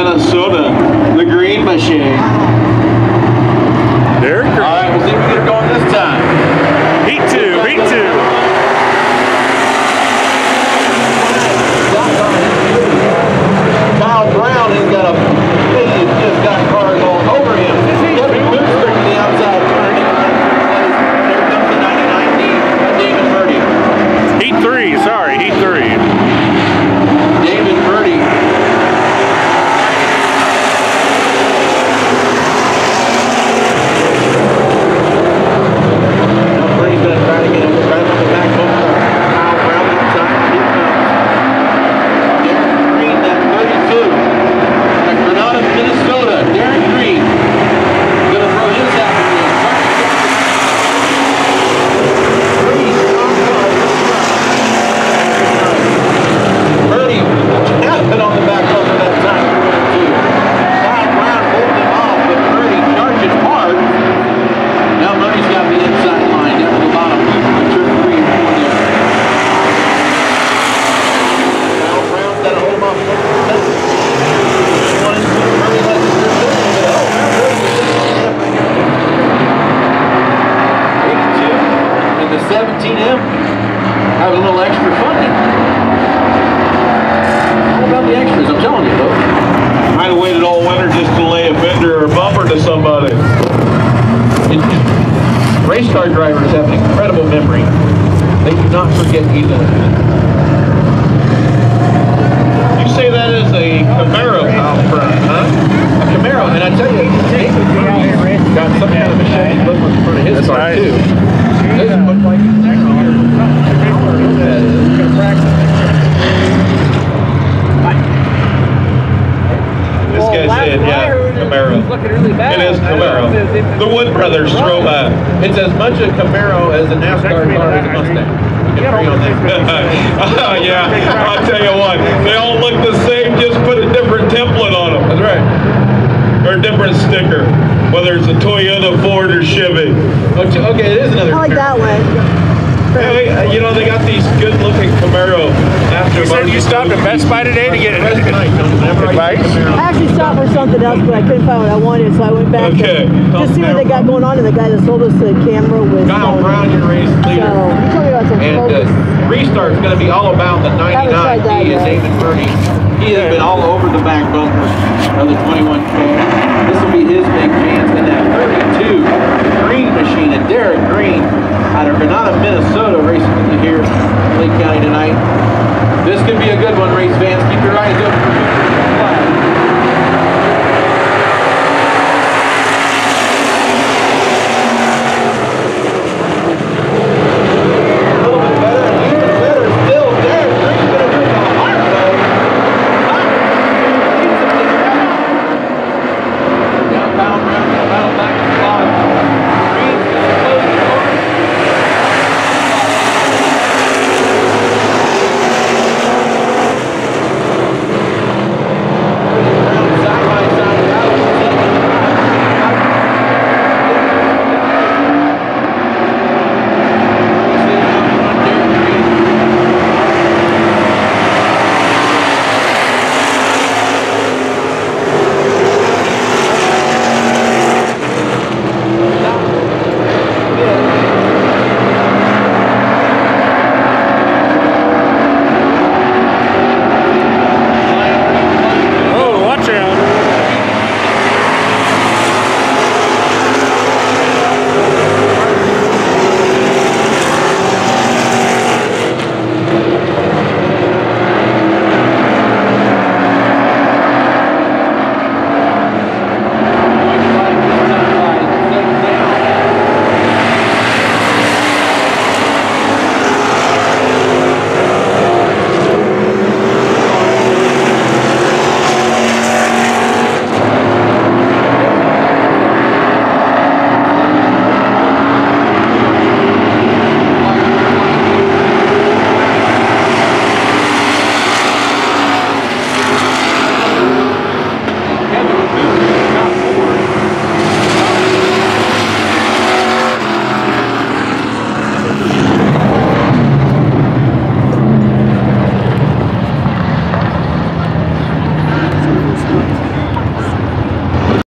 Minnesota, the green machine. Derek. All right, we'll see if we get it going this time. Heat 2, Heat 2. Kyle Brown has got a he's just got cars all over him. Kevin Booster to the outside turn. There comes the 99 team, David Birdie. Heat 3, sorry, Heat 3. David Birdie. Now Birdie's going to try to get him right on the back bumper. Kyle Brown inside. Here comes Derek Green, that 32. At Granada, Minnesota. Derek Green going to throw his hat in there. Birdie has been on the back bumper that time. Kyle Brown holding him off, but Birdie charging hard. Now Murray's got the inside line down to the bottom. Turn 3 and 4 there. Kyle Brown's got to hold him off. Murray lets it through. And the 17M have a little extra funding. All about the extras, I'm telling you, folks. Might have waited all winter just to lay a fender or a bumper to somebody. Race car drivers have an incredible memory. They do not forget either. You say that is a Camaro out front, huh? A Camaro, and I tell you, got some kind of machine look in front of his car nice. too. Doesn't look like it's there. This guy said, yeah, Camaro. It is Camaro. The Wood Brothers throwback. It's as much a Camaro as a NASCAR car as a Mustang. We can agree on that. Yeah, I'll tell you what. They all look the same, just put a different template on them. That's right. Or a different sticker. Whether it's a Toyota, Ford, or Chevy. Okay, it is another I like that one. Yeah, you know, they got these good-looking Camaro after. You said you stopped at Best Buy today to get advice? I actually stopped for something else, but I couldn't find what I wanted, so I went back to just see what they got going on. And the guy that sold us the camera was Kyle Brown, your race leader. So he told me about some And restart's going to be all about the 99 D and David Birdie. He has been all over the back bumper of the 21 car. This will be his big chance in that 32 green machine. And Derek Green out of Granada, Minnesota, racing here in Lake County tonight. This could be a good one, race fans. Keep your eyes open for future flags.